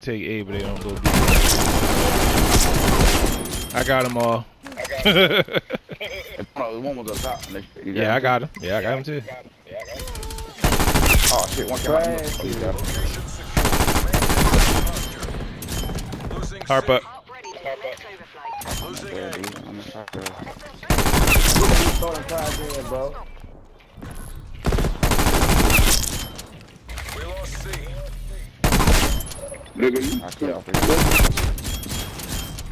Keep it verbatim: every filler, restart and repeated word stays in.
take A, but they don't go B. I got them all. Oh, one was up top. Yeah, I got him. Yeah, I got him too. Oh shit, one came out. Oh, you got it. Harp up. Bro. Look at you. I can't.